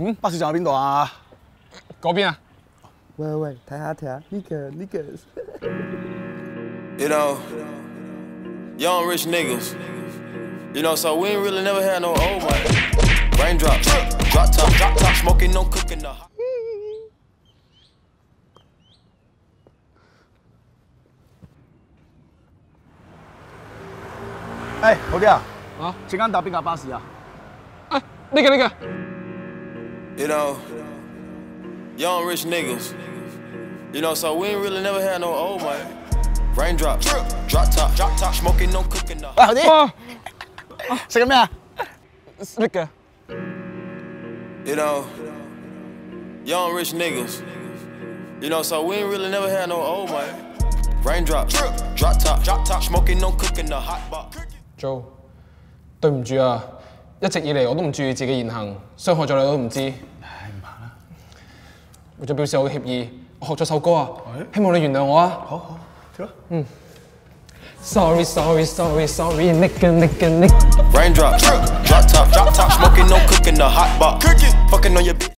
巴士站喺邊度啊？ 嗰邊啊？ 喂，睇下呢個。 You know, young rich niggas. You know, so we ain't really never had no old money. Raindrop, drop top, smoking, no cooking the hot. 誒，好啲啊！ 啊， 陣間搭邊架巴士啊？ 啊，呢個。 You know, young rich niggas. You know, so we ain't really never had no old money. Raindrop, drop top, smoking, no cooking the hot. 喂，好啲。 哇！ 食緊咩啊？ 呢個。 You know, young rich niggas. You know, so we ain't really never had no old money. Raindrop, drop top, smoking, no cooking the hot pot. Joe， 對唔住啊，一直以嚟我都唔注意自己言行，傷害咗你都唔知。唉，唔怕啦。為咗表示我嘅歉意，我學咗首歌啊，希望你原諒我啊。 好，跳啦。 Sorry, nigga. Raindrop, drop top, smoking, no cooking the hot pot. Fucking on your bitch.